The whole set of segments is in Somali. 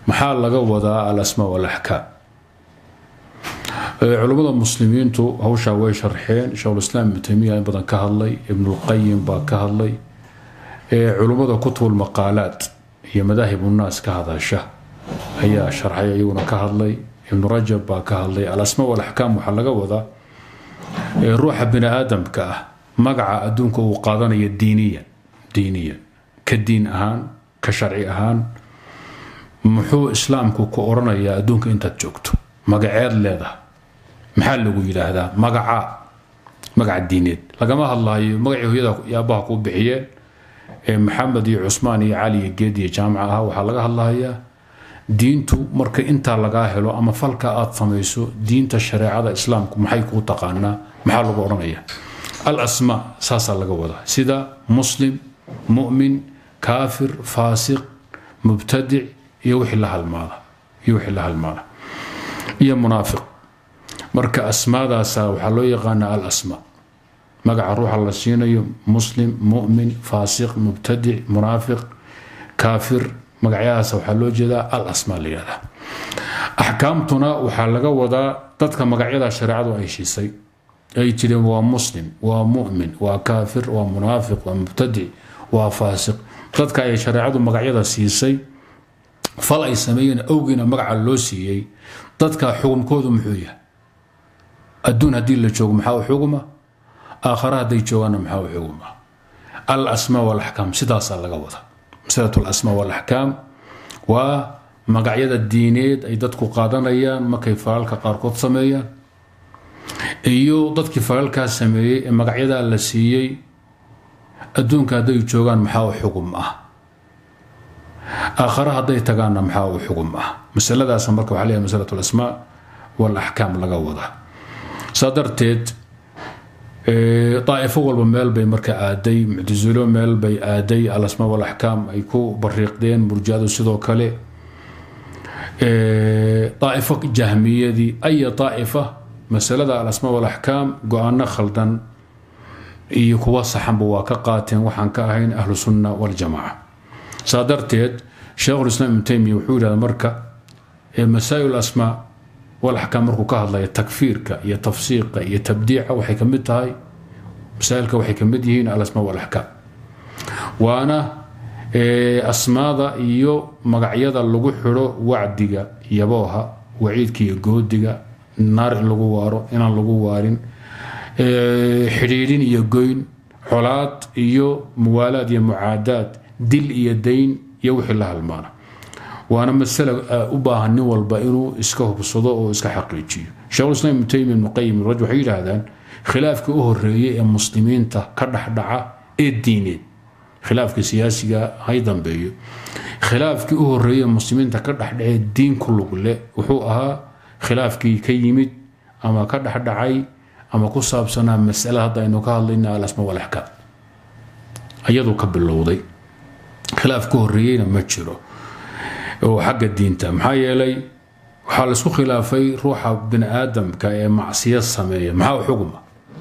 maxaa laga wadaa al-asmaa wal-axkaam علماء المسلمين تو هوشا way sharxeen shaykh al-islam ibn taymiyyah in badan ka hadlay ibn al-qayyim baa ka hadlay علماء كتب المقالات هي مذاهب الناس كهذا هي شرحيه ayaguna ka hadlay ibn rajab baa ka hadlay al-asmaa wal-axkaam waxa laga wadaa ruuxa bini aadamka ah magaca adduunka uu qaadanayo diiniyan ka diin ahaan ka sharci ahaan muxuu islaamku ku oranayaa adduunka intaad joogto magaceed leedahay maxaa lagu yiraahdaa magaca diineed lagama hadlaayo magacii hooyada yaabaha ku bixiyeen maxamed iyo cusmaan iyo cali iyo geed iyo jaamaca ah waxa laga hadlayaa diintu marka inta laga helo ama falka aad samayso diinta shariicada islaamku maxay ku taqaanaa maxaa lagu oranayaa al-asmaa saasa laga wadaa sida muslim mu'min kaafir faasiq mubtadic iyo wixii la halmaada iyo munaafiq marka asmaadaas waxa loo yaqaanaa al-asmaa magaca ruuxa la siinayo muslim mu'min faasiq mubtadic munaafiq kaafir magacayaas waxa loo jeedaa al-asmaa leeyahay ahkaamtuna waxa laga wadaa dadka magacyada shariicadu ay heshiisay ay jireen waa muslim waa mu'min waa kaafir waa munaafiq waa mubtadic waa faasiq dadka ay shariicadu magacyada siisay fal ay sameeyeen awgeena magaca loo siiyay dadka xukunkoodu muxuu yahay adduun hadii la joogo maxaa xukuma aakhira haday joogaan maxaa xukuma al-asmaa wal-ahkaam sidaas laga wada masalatu al-asmaa wal-ahkaam waa magacyada diineed ay dadku qaadanayaan markay falka qaarkood sameeyaan iyo dadkii falka sameeyay magacyada la siiyay adduunka haday joogaan maxaa xukum ah aakhira haday tagaan maxaa xukum ah masaladaas marka waxa leeyahay masalatu al-asmaa wal-ahkaam laga wada صدرتت طائفة والبمال بي مركا آدي معتزلو مال بي آدي الأسماء والأحكام أيكو بريقدين مرجادو سيدو كالي طائفة جهمية دي أي طائفة مسألة الأسماء والأحكام قوانا خلطان يكوا صحن بواكا قاتين وحان كاهين أهل السنة والجماعة صدرتت شيخ الإسلام ابن تيمية وحول المركا مسائل الأسماء والأحكام مركو كهضلا يتكفيرك يتفسيرك يتبديعك وحي كمدتهاي مسائلك وحي كمديهين على الأسماء والأحكام وانا أسماء إيو مقعيدا اللغو حرو وعدك يبوها وعيدك يقودك النار اللغو وارو إنا اللغو وارين حريرين يقوين حولات إيو موالات يمعادات دل يدين يوحي الله المعنى وانا مسألة أباها النوال بائنو اسكه بالصداء واسكه حقيقي شيخ الإسلام ابن تيمية المقيم الرجل حيل هذا خلافك الرئية المسلمين كرح دعا الدينين خلافك سياسي أيضا بيو خلافك الرئية المسلمين كرح دعا الدين كله كله وحوقها خلافك كيمت أما كرح دعاي أما قصة بسنة مسألة هذا إنه قال لنا على الأسماء والأحكام أيضا قبل الوضي خلافك الرئية متشره وحق الدين تام حي لي وحال سو خلافي روح بن ادم كمعصيه سميه ما حكمه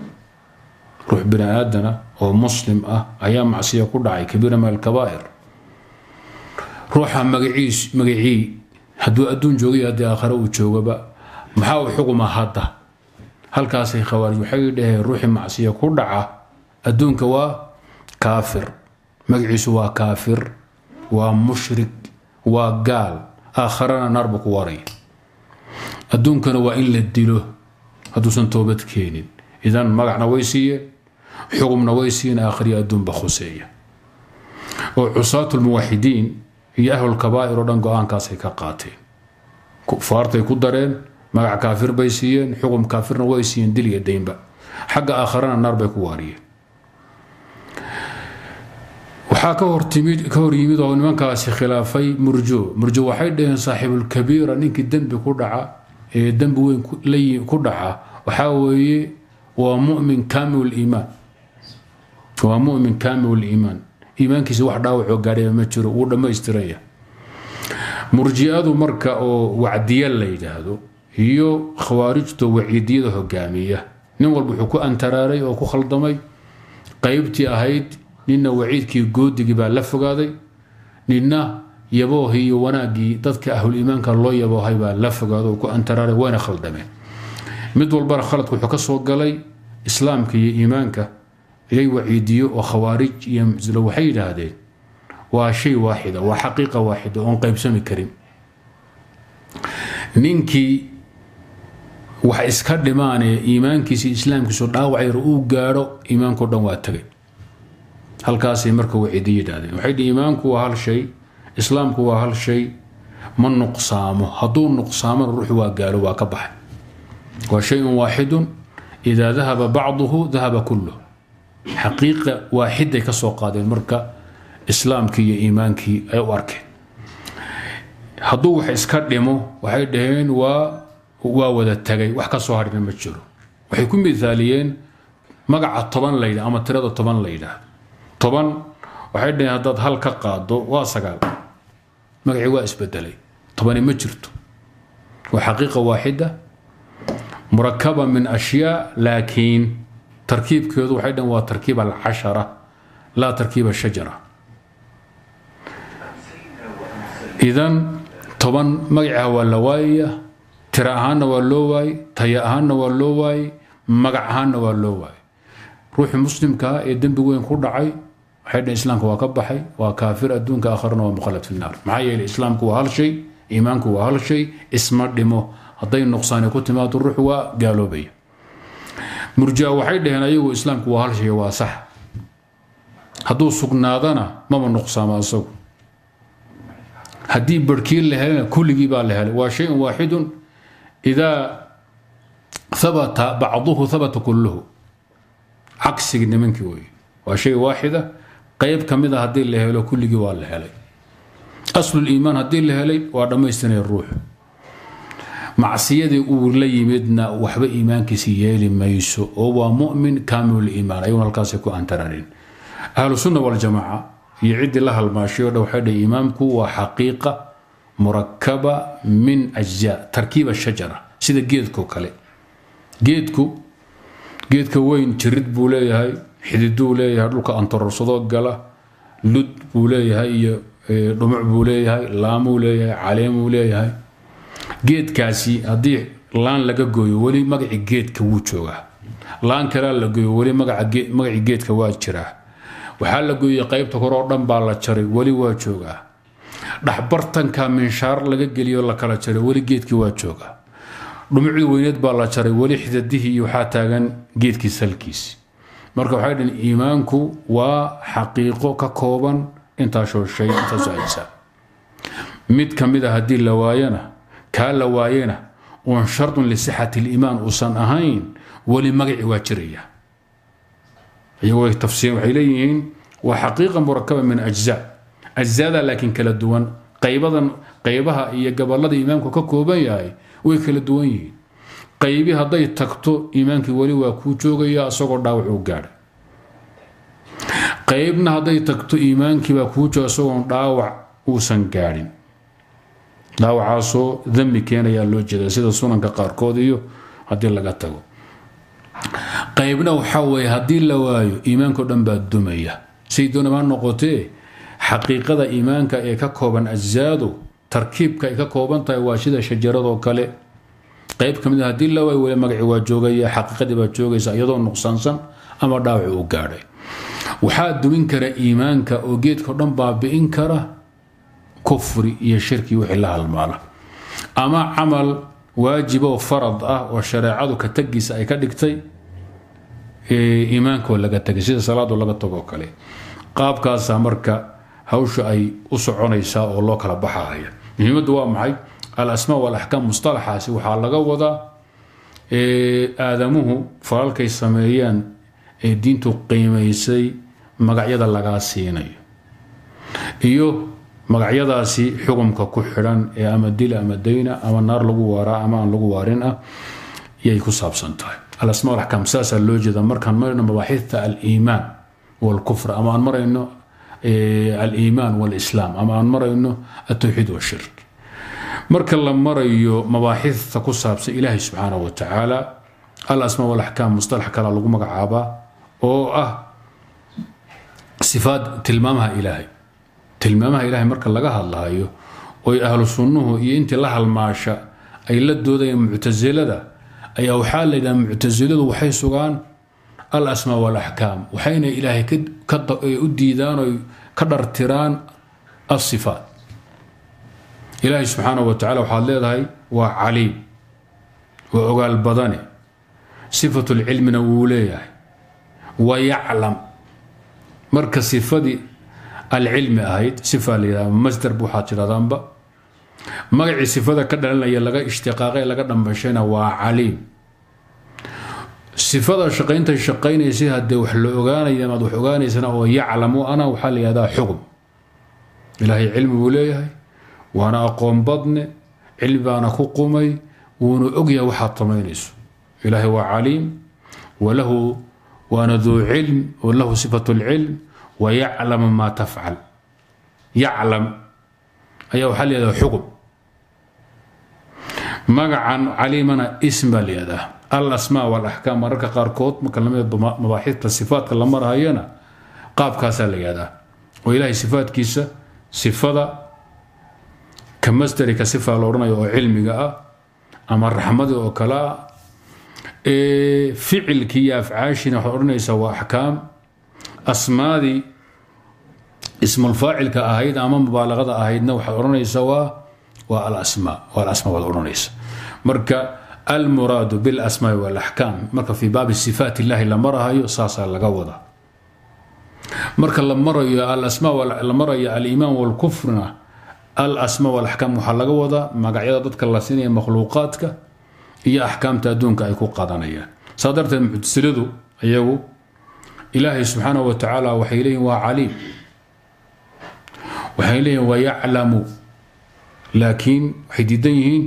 روح بن ادم او مسلم ايام معصيه كدعي كبيره من الكبائر روح مغعي هدو ادون جوغي هدي اخره وجوغبا ما حكمه هذا halkaasay khawaarij waxay dhaheen ruuxi macsiyo ku dhaca adduunka waa kaafir magaciisu waa kaafir waa mushrik waa gaal aakharana naarba ku waray adduunkana waa in la dilo hadduusan toobad keenin idan magacna way siiyeen xukumna way siiyeen aakhiri adduunba khuseeya oo cusaatul muwaxidiin iyo ahlul kabaa'ir oo dhan go'aankaasay ka qaateen kufaartay ku dareen magac kaafir bay siiyeen xukum kaafirna way siiyeen dil iyo deynba xagga aakharana naar bay ku waariyeen waxaa ka hor yimid oo nimankaasi khilaafay murjo waxay dhaheen saaxibul kabiira ninkii dembi ku dhaca ee dembi weyn ku dhaca waxaa weeye waa mu'min kaamil iimaan waa mu'min kaamil iimaan iimaankiisa wax dhaawac oo gaadhay ma jiro uu dhameystiraya murji'adu marka oo wacdiya la yiraahdo iyo khawaarijtu waciidiyada hogaamiya nin walba wuxuu ku antaraaray oo ku khaldamay qaybtii ahayd nina waciidkii goodigi baa la fogaaday nina يبوهي وناقي ضدك أهل الإيمان كان الله يبوهي باللفق هذا وكو أنتراري وين خلدمين مد والبر خلط وحكسه قالي إسلامك إيمانك إلي وعيديو وخوارج يمزلوا وحيد هذين وشيء واحد وحقيقة واحدة ونقيب سمي كريم نينكي waxa iska dhimaanay iimaankiisa islaamkiisu dhaawacay uu gaaro iimaanku dhan waa tagay halkaas marka uu ciidiyadaadeen waxay iimaanku waa hal shay islaamku waa hal shay ma nuqsaamo haduu nuqsaamo ruuxu waa gaalo waa ka baxay waa shay waahid idha dhahaba ba'dahu dhahaba kulluhu haqiiqa waahida ka soo qaadeen marka islaamkii iyo iimaankii ay u arkeen haduu wax iska dhimo waxay dhaheen waa wada tagay wax ka soo harina ma jiro waxay ku miisaaliyeen magaca 10 layda ama tirada 10 layda 10 waxay dhaheen hadad hal ka qaado waa sagaal magaci waa isbedelay 10 ma jirto waa xaqiiqa waahida murakkaba min ashyaa laakiin tarkiibkeedu waxay dhaheen waa tarkiib al-10 la tarkiib ash-shajara idan 10 magaca waa lawaaya tira ahaana waa loo waay taya ahaana waa loo waay magac ahaana waa loo waay ruuxi muslimka ee dambi weyn ku dhacay waxay dhahay islaamku waa ka baxay waa kaafir adduunka aakhirana waa mukhallad fi naar maxaa yeelay islaamku waa hal shay iimaanku waa hal shay isma dhimo hadday nuqsaan ku timaado ruuxu waa gaaloobay murji'a waxay dhaheen ayagu islaamku waa hal shay waa sax hadduu sugnaadana mama nuqsaama asagu haddii barkiin la helana kulligii baa la helay waa shay waahid إذا ثبت بعضه ثبت كله عكس منك وي وشيء واحدة قيب كمذا هدي اللي هلو كل جوال هلي أصل الإيمان هدي اللي هلي وعندما يستني الروح مع سيدي أولي مدنا وحب إيمان كسيالي ما يسو هو مؤمن كامل الإيمان أيها الكاسيكو أنترارين أهل السنة والجماعة يعد لها الماشي وحد إيمانكو وحقيقة مركبة من أجزاء تركيب الشجرة سيدا جيدكو كالي جيدكو وين ترد بولاي هاي حددو بولاي هاي لوكا أنطر صدوق قالا لد بولاي هاي رمع بولاي هاي لام بولاي هاي عليم بولاي هاي جيد كاسي هدي لان لقا قوي ولي مقعي جيدكو وچوغا لان كلا لقوي ولي مقعي جيدكو واجرا وحال لقوي قيبتو كرودن بالا جري ولي واجوغا dhaxbartanka minshaar laga geliyo la kala jaray wali geedkii waa jooga dhumucii weyneed baa la jaray wali xidadihii iyo waxa taagan geedkii salkiisi marka waxay dhin iimaanku waa xaqiiqo ka kooban inta shay inta saaysa mid kamid ah hadii la waayana ka la waayana oo shartun li sihhati al-iimaan usan ahayn wali magaci waa jiraya ayuu tafsiir waxay leeyihiin waa xaqiiqa murakkaba min ajzaa أجزاء لكن كلا دوان قيبها هي قبل إيمانك ككوبا ياي وكلا دوان قيبها ضي تكتو إيمانك ولي وكوجوغا يا صقر داوع وقار قيبنا ضي تكتو إيمانك وكوجوغا صقر داوع وسنقارين داوع عاصو ذنبي كان يا لوجه سيدا سنن كقاركوديو هدي لغتاغو قيبنا وحوي هدي لوايو إيمانك دنبا الدمية سيدنا ما نقطيه حقيقة إيمانك إيكا كوبان أجزادو تركيبك إيكا كوبان تايواشيدا شجرادو كالي قيب كمدها هدي اللواي ولا مقعي واجوغي حقيقة دي باجوغي سايدو نقصانسان أما داوعي وقاري وحاد منكر إيمانك وقيد كردن بابئنكر كفري إيا شركي وحلها المالا أما عمل واجب وفرض وشريعادو كتقيس إيكا ديكتي إيمانك ولا كتقيس صلاة ولا كتقو كالي قاب كاسا مركا هوش أي أسعونيسا والله كلا بحايا مهمة waa maxay الأسماء والأحكام مصطلحaasi waxaa laga wadaa aadamuhu falalkay sameeyaan ee diintu qiimeysay magacyada laga siinayo iyo magacyadaasi xukumka ku xiran ee ama dil ama dayna ama naar lagu waaraa ama aan lagu waarin ah yay ku saabsan tahay الأسماء والأحكام saasa loo jeeda markaan marayno mabaaxithta al-iimaan والكفر أما أن مرينه الإيمان والإسلام أما أن مرينه التوحيد والشرك مرك الله مريو مباحث تقصها بس إلهي سبحانه وتعالى الأسماء والأحكام مصطلح كلا لغمك عابا أو صفات تلمامها إلهي tilmaamaha ilaahay marka laga hadlayo oo ahlu sunnuhu iyo intii la halmaasha ay la doodayeen mu'tazilada ayaa waxa la yiraahdaa mu'taziladu waxay sugaan al asma wal ahkam waxayna ilaahay ka u diidaan oo ka dhartiraan as-sifaat ilaahay subhanahu wa ta'ala waxa leedahay waa alim wa ogaal badane sifatul ilmina wuu leeyahay wa ya'lam marka sifadi العلم أهيد صفة لها مصدر بوحات جرادانبا مقعي صفة كدلنا لغا اشتقاقي لغا دنبشينا وعليم صفة شقين تشقين يسيها دي وحلوغانا إذا ما دوحوغانا يسنا ويعلموا أنا وحالي هذا حكم إلهي علم وليه وأنا أقوم بضني علم أنا كقومي ونو أقيا وحات طمينيس إلهي وعليم وله وأنا ذو علم وله صفة العلم ويعلم ما تفعل يعلم أيه حل هذا حكم مقعا عليمنا اسم لهذا الأسماء والأحكام مركا قاركوت مكلمة مباحث الصفات كلام رهينا قاب كاسا لهذا وإلهي صفات كيسة صفة كمصدر كصفة لورنا يو علمي أما الرحمة وكلا فعل كياف عاشنا حورنا يسوى أحكام أسماء اسم الفاعل كأهيد أمام مبالغة أهيدنا وحورنا يسوى والأسماء والأورانيس مركا المراد بالأسماء والأحكام مركا في باب الصفات الله لمرها يصاصا لقوضة مركا لمرة الأسماء لمرة الإيمان والكفرنا الأسماء والأحكام محلقوضة ما قاعدة ضدك الله سنية مخلوقاتك هي أحكام تدونك أيكو قادانية صادرت المعتزلة أيهو إلهي سبحانه وتعالى وحيليه وعليم وحيليه ويعلم لكن حديدين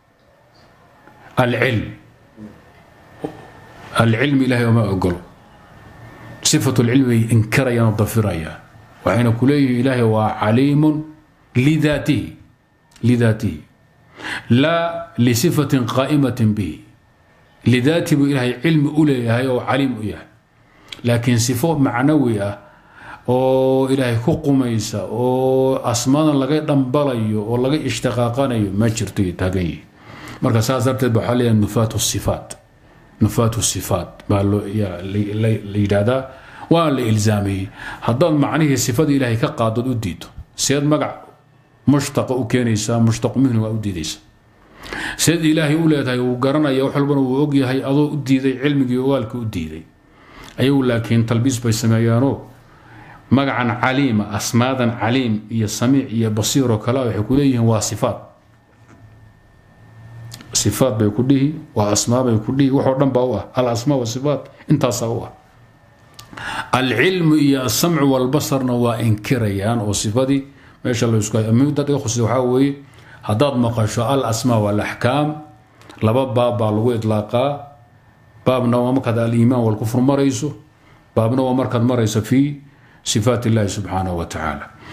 العلم إلهي وما أقول صفة العلم إنكر ينظفر إياه وحين كليه إلهي وعليم لذاته لا لصفة قائمة به لذاته إلهي علم أوليه وعليم إياه لكن صفات معنوية oo ilaahay ku qumaysa oo asmaana laga dhanbalayo oo laga ishtaqaaqanayo ma jirto taagay marka saasarteed waxa la nufatu sifat baa loo yiraahdo waa la ilzaamay haddaan macnaheedu sifada ilaahay ka qaadad u diido seed magac mushtaq u keenaysa mushtaq minhu waa u diidaysa seed ilaahay u leedahay uu garanayo wax walba uu og yahay adoo u diiday cilmigii ogaalka u diiday ayuu laakiin talbiis bay sameeyaano مقعا عليم أسمادا عليم يا سميع يا بصير وكلا وحكوليه صفات بيكوليه وأسماء بيكوليه وحورن باوه الأسماء والصفات انت صوه العلم يا السمع والبصر نوا إنكريان وصفاتي ما شاء الله يسكت أمي تدخل سوحاوي هذا مقاش الأسماء والأحكام لباب باب لو إطلاقا باب نوا مكذا الإيمان والكفر مريسو باب نوا مركز مريسو فيه صفات الله سبحانه وتعالى